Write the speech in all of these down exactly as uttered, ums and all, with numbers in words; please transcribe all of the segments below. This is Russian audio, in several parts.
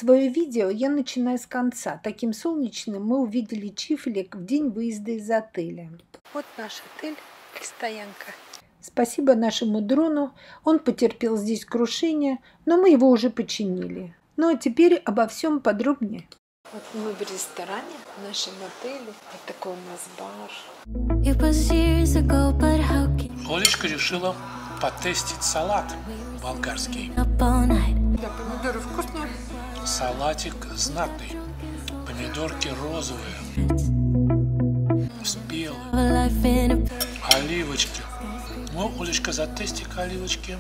Свое видео я начинаю с конца. Таким солнечным мы увидели Чифлик в день выезда из отеля. Вот наш отель и стоянка. Спасибо нашему дрону, он потерпел здесь крушение, но мы его уже починили. Ну а теперь обо всем подробнее. Вот мы в ресторане, в нашем отеле. Вот такой у нас бар. Олечка решила потестить салат болгарский. Да, помидоры вкусные. Салатик знатный. Помидорки розовые, спелые, оливочки. Ну, Олечка, затести-ка оливочки.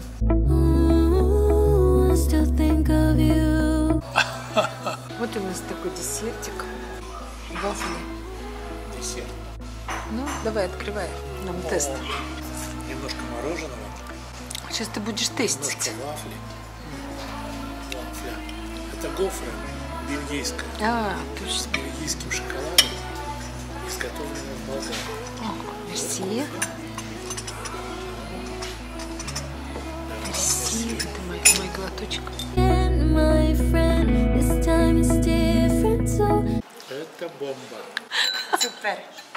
Вот у нас такой десертик. Вафли. Десерт. Ну, давай, открывай нам О, тест. Немножко мороженого. Сейчас ты будешь тестить. Немножко вафли. Вафля. Это гофра бельгийская. А, С точно. бельгийским шоколадом, изготовленным в Болгарии. О, мерси. Мерси. Это мой, мой глоточек. Это бомба. Супер.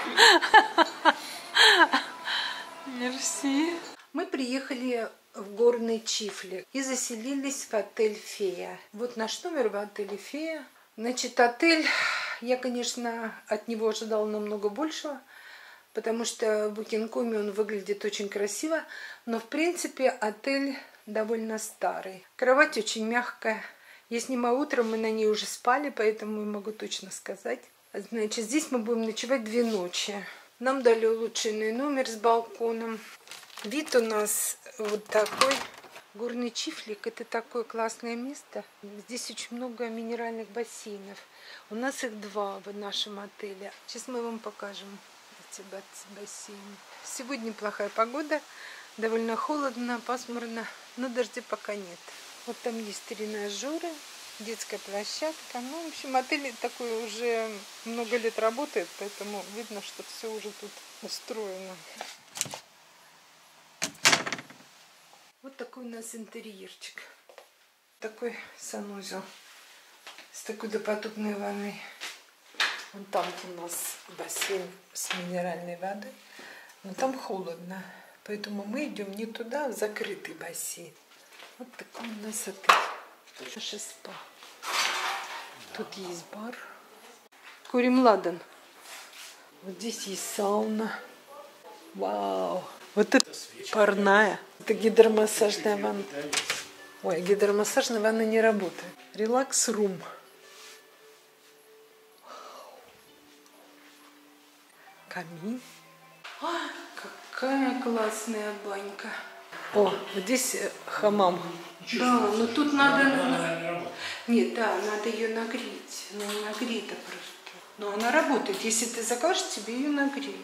Мерси. Мы приехали в горный Чифлик и заселились в отель «Фея». Вот наш номер в отеле «Фея». Значит, отель, я, конечно, от него ожидала намного большего, потому что в Booking.com он выглядит очень красиво, но, в принципе, отель довольно старый. Кровать очень мягкая. Я снимаю утром, мы на ней уже спали, поэтому я могу точно сказать. Значит, здесь мы будем ночевать две ночи. Нам дали улучшенный номер с балконом. Вид у нас вот такой. Горный Чифлик – это такое классное место. Здесь очень много минеральных бассейнов. У нас их два в нашем отеле. Сейчас мы вам покажем эти бассейны. Сегодня плохая погода, довольно холодно, пасмурно, но дождя пока нет. Вот там есть тренажеры, детская площадка. Ну, в общем, отель такой уже много лет работает, поэтому видно, что все уже тут устроено. Вот такой у нас интерьерчик. Такой санузел с такой допотопной ванной. Вон там у нас бассейн с минеральной водой, но там холодно, поэтому мы идем не туда, а в закрытый бассейн. Вот такой у нас отель. Наше спа. Тут есть бар. Курим ладан. Вот здесь есть сауна. Вау. Вот это парная. Это гидромассажная ванна. Ой, гидромассажная ванна не работает. Релакс-рум. Камин. А, какая классная банька. О, вот здесь хамам. Да, но тут надо... Нет, да, надо ее нагреть. Она не нагрета просто. Но она работает. Если ты закажешь, тебе ее нагреют.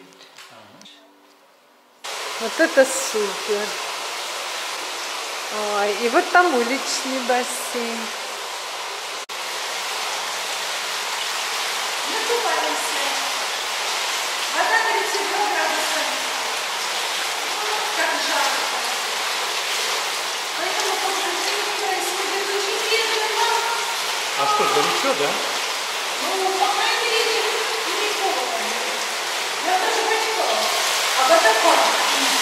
Вот это супер. Ой, и вот там уличный бассейн. Накупаемся. Вода тридцать два градуса. Как жарко. Поэтому попросили происходит очень медленно. А что, горячо, да? Ну, по крайней мере, не холодно. Я даже почитала. А водопад.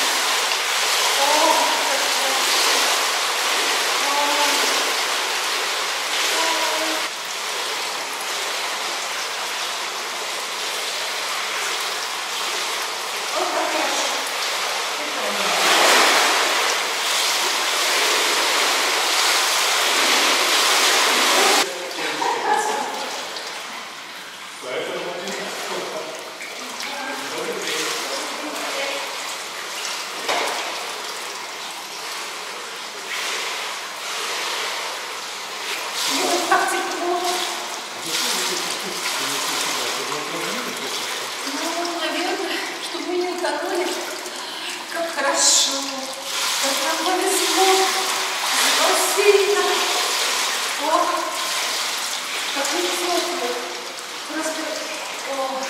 Ну, наверное, чтобы мы не утонули. Как хорошо. Как нам повезло. Бассейн. О, какой теплый. Просто, о,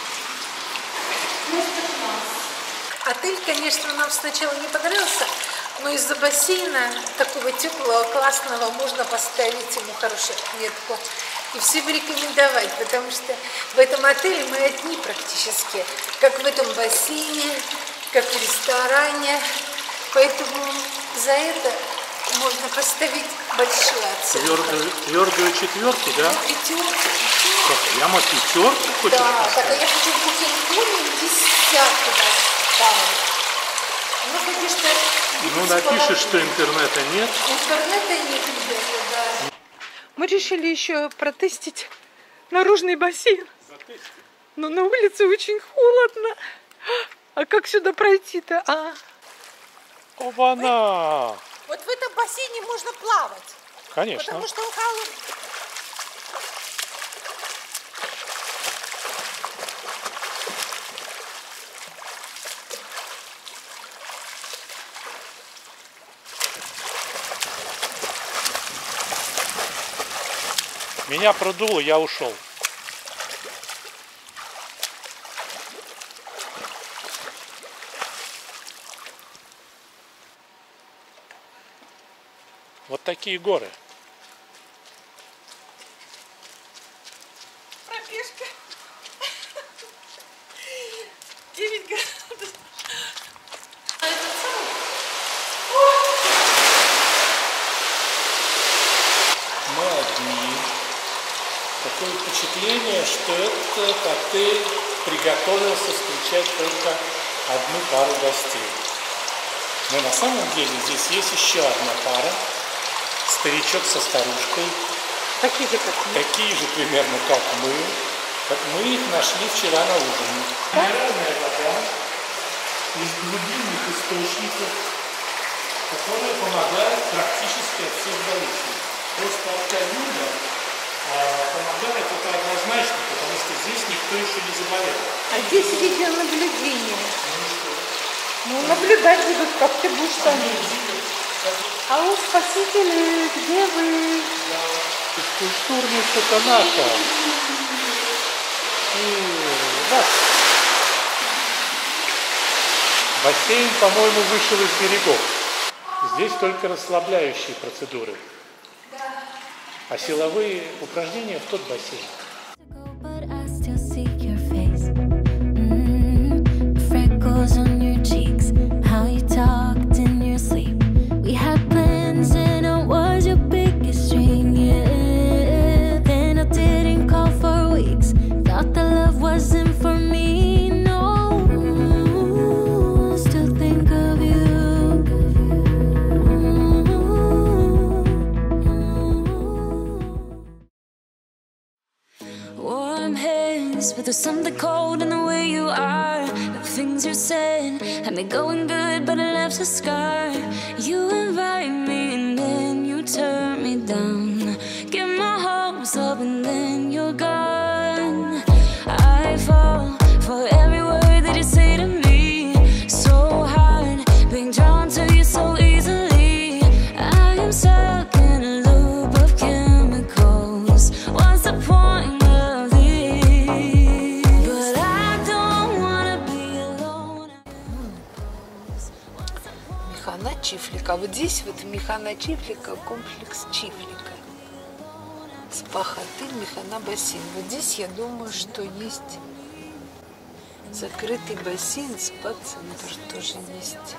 просто класс. Отель, конечно, нам сначала не понравился, Но из-за бассейна такого теплого, классного, можно поставить ему хорошую отметку. И все бы рекомендовать, потому что в этом отеле мы одни практически, как в этом бассейне, как в ресторане. Поэтому за это можно поставить большую оценку. Твердую, твердую четверку, да? Ну, пятерку, пятерку. Как, прямо пятерку хочешь Да, поставить? так а я хочу в Букингтоне десятку поставить. Ну, конечно, Ну, напишешь, что интернета нет. интернета нет, ребята, да. Мы решили еще протестить наружный бассейн. Но на улице очень холодно. А как сюда пройти-то? А? Оба-на! Вот в этом бассейне можно плавать. Конечно. Потому что он холодный. Меня продуло, я ушел. Вот такие горы. Пробежка. девять градусов. Мы одни. Такое впечатление, что этот отель приготовился встречать только одну пару гостей. Но на самом деле здесь есть еще одна пара. Старичок со старушкой. Такие же, как мы. Такие же примерно, как мы. Как мы их нашли вчера на ужине. Минеральная вода из глубинных источников, которая помогает практически от всех болезней. Просто от ковида помогает это однозначно, потому что здесь никто еще не заболел. А здесь видеонаблюдение. Ну, наблюдать будут, как ты будешь там. Алло, спасители, где вы? Физкультурный Соконака. Бассейн, по-моему, вышел из берегов. Здесь только расслабляющие процедуры. А силовые упражнения в тот бассейн. But there's something cold in the way you are. The things you said had me going good, but it left a scar. You invite me and then you turn me down. Get my hopes up and then you're gone. I fall for every word that you say to me. So hard, being drawn to you so easily. I am stuck in a loop of chemicals. What's the point? Механа Чифлика. А вот здесь вот Механа Чифлика, комплекс Чифлика. Спа-отель, Механа бассейн. Вот здесь я думаю, что есть закрытый бассейн, спа-центр тоже есть.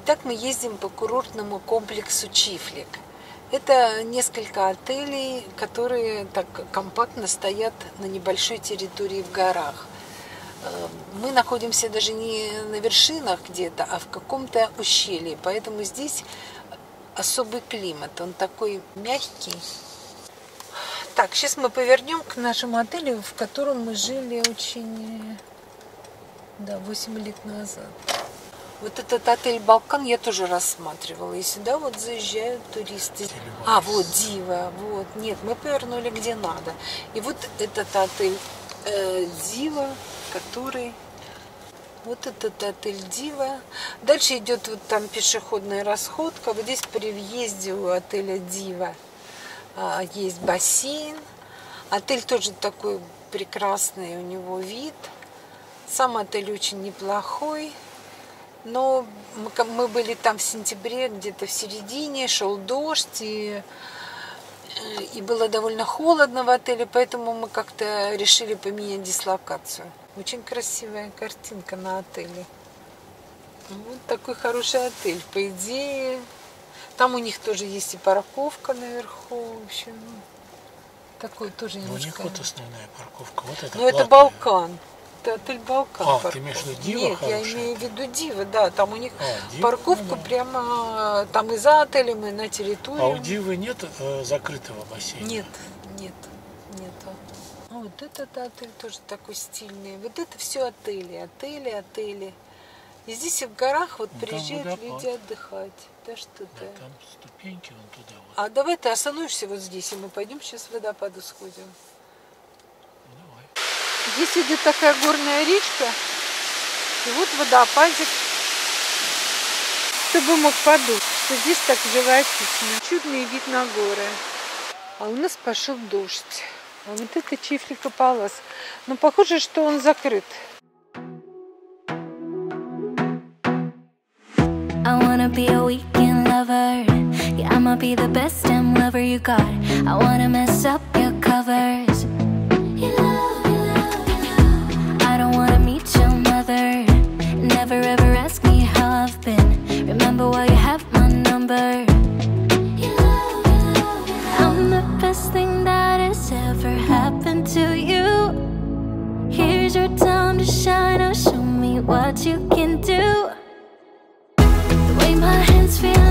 Итак, мы ездим по курортному комплексу Чифлик. Это несколько отелей, которые так компактно стоят на небольшой территории в горах. Мы находимся даже не на вершинах где-то, а в каком-то ущелье. Поэтому здесь особый климат. Он такой мягкий. Так, сейчас мы повернем к нашему отелю, в котором мы жили очень, да, восемь лет назад. Вот этот отель «Балкан» я тоже рассматривала. И сюда вот заезжают туристы. А, вот Дива, вот. Нет, мы повернули где надо. И вот этот отель э, Дива, который... Вот этот отель Дива. Дальше идет вот там пешеходная расходка. Вот здесь при въезде у отеля Дива э, есть бассейн. Отель тоже такой прекрасный, у него вид. Сам отель очень неплохой. Но мы, мы были там в сентябре, где-то в середине, шел дождь, и, и было довольно холодно в отеле, поэтому мы как-то решили поменять дислокацию. Очень красивая картинка на отеле. Вот такой хороший отель, по идее. Там у них тоже есть и парковка наверху, в общем. Такой тоже немножко... У них вот основная парковка, вот это. Ну, это «Балкан». Это отель «Балкан». А, парковка. ты имеешь в виду Дива? Нет, хорошая? я имею в виду Дива, да. Там у них а, Дива, парковка ну, да. прямо там и за отелем, и на территории. А у Дивы нет э, закрытого бассейна? Нет, нет, нету. А вот этот отель тоже такой стильный. Вот это все отели, отели, отели. И здесь в горах вот ну, приезжают люди отдыхать. Да что-то. Да, там ступеньки вон туда вот. А давай ты остановишься вот здесь, и мы пойдем сейчас в водопаду сходим. Здесь идет такая горная речка, и вот водопадик. Кто бы мог подумать, что здесь так живописно. Чудный вид на горы. А у нас пошел дождь. А вот это Чифлика Палас. Но похоже, что он закрыт. I wanna be a weekend lover. Yeah, I'ma be the best damn lover you got. I wanna mess up your covers. You love, you love, you love. I don't wanna meet your mother. Never ever ask me how I've been. Remember why you have my number. You love, you love, you love. I'm the best thing that has ever happened to you. Here's your time to shine. Now show me what you can do. The way my hands feel